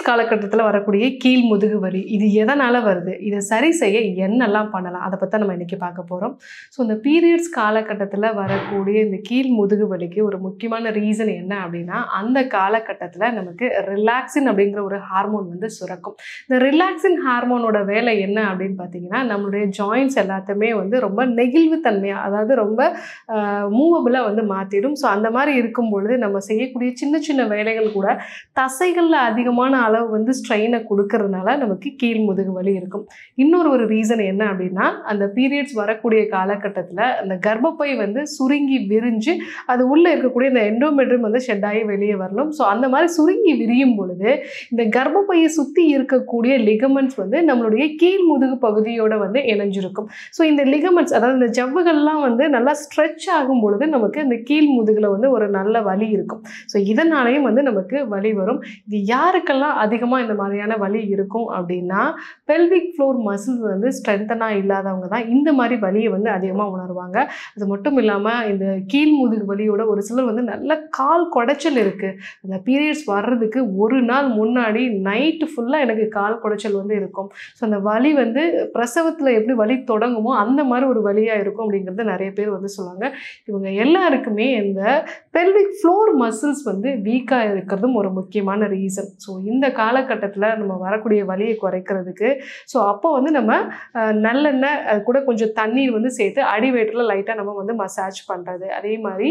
காலகட்டத்துல வரக்கூடிய கீழ் முதுகு வலி இது எதனால வருது? இத சரி செய்ய என்னெல்லாம் பண்ணலாம்? அத பத்தி நம்ம இன்னைக்கு பார்க்க போறோம். ஸோ இந்த பீரியட்ஸ் காலகட்டத்துல வரக்கூடிய இந்த கீழ் முதுகு வலிக்கு ஒரு முக்கியமான ரீசன் என்ன அப்படின்னா, அந்த காலகட்டத்துல நமக்கு ரிலாக்சின் அப்படிங்கிற ஒரு ஹார்மோன் வந்து சுரக்கும். இந்த ரிலாக்சின் ஹார்மோனோட வேலை என்ன அப்படின்னு பார்த்தீங்கன்னா, நம்மளுடைய ஜாயிண்ட்ஸ் எல்லாத்தையுமே வந்து ரொம்ப நெகிழ்வு தன்மையா, அதாவது ரொம்ப மூவபிளா வந்து மாத்திடும். ஸோ அந்த மாதிரி இருக்கும் பொழுது நம்ம செய்யக்கூடிய சின்ன சின்ன வேலைகள் கூட தசைகள்ல அதிகமான அளவு வந்து ஸ்ட்ரெயினை கொடுக்கறதுனால நமக்கு கீழ் முதுகு வலி இருக்கும். இன்னொரு ரீசன் என்ன அப்படின்னா, அந்த பீரியட்ஸ் வரக்கூடிய காலகட்டத்தில் அந்த கர்ப்பப்பை வந்து சுருங்கி விரிஞ்சு அது உள்ள இருக்கக்கூடிய இந்த எண்டோமெட்ரியம் வந்து ஷெட் ஆகி வெளியே வரணும். ஸோ அந்த மாதிரி சுருங்கி விரியும் பொழுது இந்த கர்ப்பப்பையை சுற்றி இருக்கக்கூடிய லிகமெண்ட்ஸ் வந்து நம்மளுடைய கீழ் முதுகு பகுதியோட வந்து இணைஞ்சிருக்கும். ஸோ இந்த லிகமெண்ட்ஸ், அதாவது இந்த ஜவ்வுகள்லாம் வந்து நல்லா ஸ்ட்ரெச் ஆகும் பொழுது நமக்கு இந்த கீழ் முதுகுல வந்து ஒரு நல்ல வலி இருக்கும். ஸோ இதனாலையும் வந்து நமக்கு வலி வரும். இது யாருக்கெல்லாம் அதிகமாக இந்த மாதிரியான வலி இருக்கும் அப்படின்னா, பெல்விக் ஃப்ளோர் மசில்ஸ் வந்து ஸ்ட்ரென்த்தனாக இல்லாதவங்க தான் இந்த மாதிரி வலியை வந்து அதிகமாக உணர்வாங்க. அது மட்டும் இல்லாமல் இந்த கீழ் முதுகு வலியோட ஒரு சிலர் வந்து நல்ல கால் குடைச்சல் இருக்குது. அந்த பீரியட்ஸ் வர்றதுக்கு ஒரு நாள் முன்னாடி நைட்டு ஃபுல்லாக எனக்கு கால் குடைச்சல் வந்து இருக்கும். ஸோ அந்த வலி வந்து பிரசவத்தில் எப்படி வலி தொடங்குமோ அந்த மாதிரி ஒரு வலியாக இருக்கும் அப்படிங்கிறது நிறைய பேர் வந்து சொல்லுவாங்க. இவங்க எல்லாருக்குமே இந்த பெல்விக் ஃப்ளோர் மசில்ஸ் வந்து வீக்காக இருக்கிறதும் ஒரு முக்கியமான ரீசன். ஸோ இந்த காலகட்டத்தில் நம்ம வரக்கூடிய வலியை குறைக்கிறதுக்கு அப்போ வந்து நம்ம நல்லெண்ணெய் அது கூட கொஞ்சம் தண்ணீர் வந்து சேர்த்து அடிவயிற்றில் லைட்டாக நம்ம வந்து மசாஜ் பண்ணுறது, அதே மாதிரி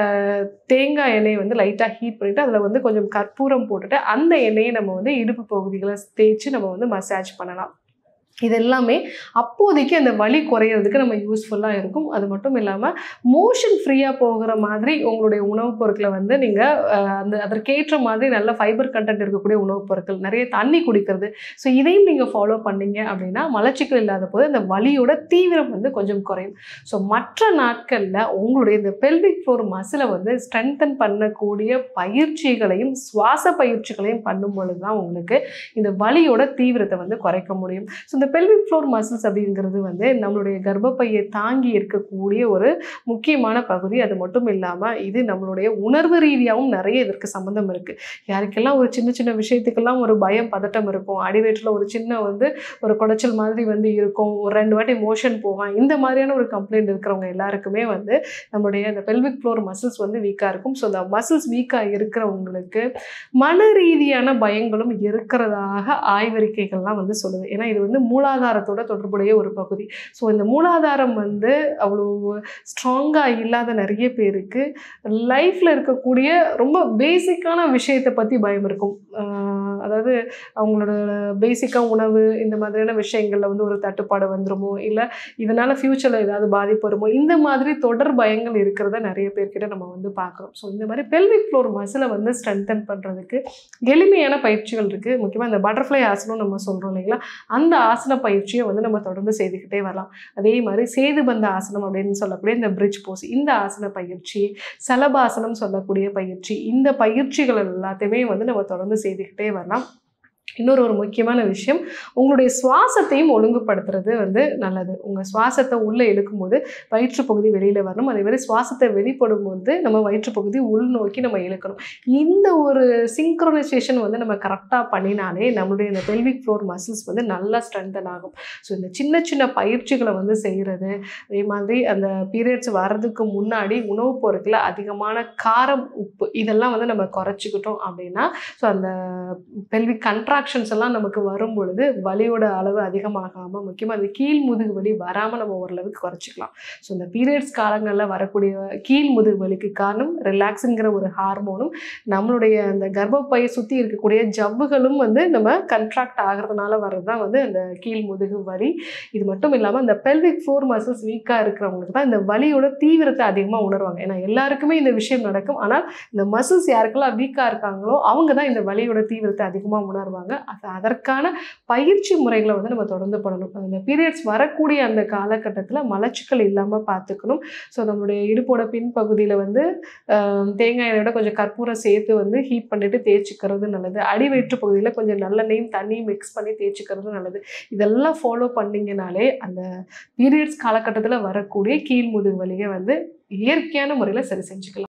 தேங்காய் எண்ணெயை வந்து லைட்டாக ஹீட் பண்ணிவிட்டு அதில் வந்து கொஞ்சம் கற்பூரம் போட்டுட்டு அந்த எண்ணெயை நம்ம வந்து இடுப்பு பகுதிகளை தேய்ச்சி நம்ம வந்து மசாஜ் பண்ணலாம். இது எல்லாமே அப்போதைக்கு அந்த வலி குறையிறதுக்கு நம்ம யூஸ்ஃபுல்லாக இருக்கும். அது மட்டும் இல்லாமல் மோஷன் ஃப்ரீயாக போகிற மாதிரி உங்களுடைய உணவுப் பொருட்களை வந்து நீங்கள் அதற்கேற்ற மாதிரி நல்ல ஃபைபர் கண்டென்ட் இருக்கக்கூடிய உணவுப் பொருட்கள், நிறைய தண்ணி குடிக்கிறது, ஸோ இதையும் நீங்கள் ஃபாலோ பண்ணீங்க அப்படின்னா மலச்சிக்கல் இல்லாத போது அந்த வலியோட தீவிரம் வந்து கொஞ்சம் குறையும். ஸோ மற்ற நாட்களில் உங்களுடைய இந்த பெல்விக் ஃப்ளோர் மசிலை வந்து ஸ்ட்ரென்தன் பண்ணக்கூடிய பயிற்சிகளையும் சுவாச பயிற்சிகளையும் பண்ணும் பொழுது தான் உங்களுக்கு இந்த வலியோட தீவிரத்தை வந்து குறைக்க முடியும். ஸோ இந்த பெல்விக் ஃப்ளோர் மசில்ஸ் அப்படிங்கிறது வந்து நம்மளுடைய கர்ப்பப்பையை தாங்கி இருக்கக்கூடிய ஒரு முக்கியமான பகுதி. அது மட்டும் இல்லாமல் இது நம்மளுடைய உணர்வு ரீதியாகவும் நிறைய இதற்கு சம்மந்தம் இருக்குது. யாருக்கெல்லாம் ஒரு சின்ன சின்ன விஷயத்துக்கெல்லாம் ஒரு பயம் பதட்டம் இருக்கும், அடிவயிற்றில் ஒரு சின்ன வந்து ஒரு குடைச்சல் மாதிரி வந்து இருக்கும், ஒரு 2 வாட்டி மோஷன் போகும், இந்த மாதிரியான ஒரு கம்ப்ளைண்ட் இருக்கிறவங்க எல்லாருக்குமே வந்து நம்மளுடைய இந்த பெல்விக் ஃப்ளோர் மசில்ஸ் வந்து வீக்காக இருக்கும். ஸோ இந்த மசில்ஸ் வீக்காக இருக்கிறவங்களுக்கு மன ரீதியான பயங்களும் இருக்கிறதாக ஆய்வறிக்கைகள்லாம் வந்து சொல்லுது. ஏன்னா இது வந்து மூலாதாரத்தோட தொடர்புடைய ஒரு பகுதி. ஸோ இந்த மூலாதாரம் வந்து அவ்வளோ ஸ்ட்ராங்காக இல்லாத நிறைய பேருக்கு லைஃப்பில் இருக்கக்கூடிய ரொம்ப பேசிக்கான விஷயத்தை பற்றி பயம் இருக்கும். அதாவது அவங்களோட பேசிக்காக உணவு இந்த மாதிரியான விஷயங்களில் வந்து ஒரு தட்டுப்பாடு வந்துருமோ, இல்லை இதனால் ஃப்யூச்சரில் ஏதாவது பாதிப்பு வருமோ, இந்த மாதிரி தொடர் பயங்கள் இருக்கிறத நிறைய பேர்கிட்ட நம்ம வந்து பார்க்குறோம். ஸோ இந்த மாதிரி பெல்விக் ஃப்ளோர் மசிலை வந்து ஸ்ட்ரென்தன் பண்ணுறதுக்கு எளிமையான பயிற்சிகள் இருக்குது. முக்கியமாக இந்த பட்டர்ஃப்ளை ஆசனம் நம்ம சொல்கிறோம் இல்லைங்களா, அந்த ஆசன பயிற்சியை வந்து நம்ம தொடர்ந்து செய்துக்கிட்டே வரலாம். அதே மாதிரி சேதுபந்த ஆசனம் அப்படின்னு சொல்லக்கூடிய இந்த பிரிட்ஜ் போஸ், இந்த ஆசன பயிற்சி, சலபாசனம் சொல்லக்கூடிய பயிற்சி, இந்த பயிற்சிகள் எல்லாத்தையுமே வந்து நம்ம தொடர்ந்து செய்துக்கிட்டே வரலாம். இன்னொரு முக்கியமான விஷயம், உங்களுடைய சுவாசத்தையும் ஒழுங்குபடுத்துறது வந்து நல்லது. உங்கள் சுவாசத்தை உள்ளே இழுக்கும்போது வயிற்றுப்பகுதி வெளியில் வரணும், அதே மாதிரி சுவாசத்தை வெளிப்படும் போது நம்ம வயிற்றுப்பகுதி உள்நோக்கி நம்ம இழுக்கணும். இந்த ஒரு சிங்க்ரோனைசேஷன் வந்து நம்ம கரெக்டாக பண்ணினாலே நம்மளுடைய இந்த பெல்விக் ஃப்ளோர் மசில்ஸ் வந்து நல்லா ஸ்ட்ரென்தன் ஆகும். ஸோ இந்த சின்ன சின்ன பயிற்சிகளை வந்து செய்கிறது, அதே மாதிரி அந்த பீரியட்ஸ் வர்றதுக்கு முன்னாடி உணவுப் பொருட்களை அதிகமான காரம், உப்பு இதெல்லாம் வந்து நம்ம குறைச்சிக்கிட்டோம் அப்படின்னா ஸோ அந்த பெல்விக் கண்ட்ராக்ஷன்ஸ் எல்லாம் நமக்கு வரும் பொழுது வலியோட அளவு அதிகமாகாமல், முக்கியமாக அந்த கீழ் முதுகு வலி வராமல் நம்ம ஓரளவுக்கு குறைச்சிக்கலாம். ஸோ இந்த பீரியட்ஸ் காலங்களில் வரக்கூடிய கீழ் முதுகு வலிக்கு காரணம் ரிலாக்ஸுங்கிற ஒரு ஹார்மோனும் நம்மளுடைய அந்த கர்ப்பப்பையை சுற்றி இருக்கக்கூடிய ஜவ்வுகளும் வந்து நம்ம கண்ட்ராக்ட் ஆகிறதுனால வர்றது தான் வந்து அந்த கீழ் முதுகு வலி. இது மட்டும் இல்லாமல் இந்த பெல்விக் ஃப்ளோர் மசில்ஸ் வீக்காக இருக்கிறவங்களுக்கு தான் இந்த வலியோட தீவிரத்தை அதிகமாக உணர்வாங்க. ஏன்னா எல்லாருக்குமே இந்த விஷயம் நடக்கும், ஆனால் இந்த மசில்ஸ் யாருக்கெல்லாம் வீக்காக இருக்காங்களோ அவங்க தான் இந்த வலியோட தீவிரத்தை அதிகமாக உணர்வாங்க. அதற்கான பயிற்சி முறைகளை வந்து நம்ம தொடர்ந்து பண்ணணும். அந்த பீரியட்ஸ் வரக்கூடிய அந்த காலகட்டத்தில் மலச்சிக்கல் இல்லாமல் பார்த்துக்கணும். ஸோ நம்மளுடைய இடுப்போட பின்பகுதியில் வந்து தேங்காய் எண்ணெயோட கொஞ்சம் கற்பூரம் சேர்த்து வந்து ஹீட் பண்ணிட்டு தேய்ச்சிக்கிறது நல்லது. அடி வயிற்று பகுதியில் கொஞ்சம் நல்லெண்ணெயும் தண்ணியும் மிக்ஸ் பண்ணி தேய்ச்சிக்கிறது நல்லது. இதெல்லாம் ஃபாலோ பண்ணிங்கனாலே அந்த பீரியட்ஸ் காலகட்டத்தில் வரக்கூடிய கீழ் முதுகு வலியை வந்து இயற்கையான முறையில் சரி செஞ்சுக்கலாம்.